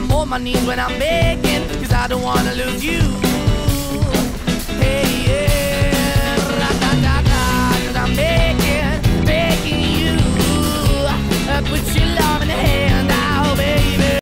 I'm on my knees when I'm begging, cause I don't wanna lose you.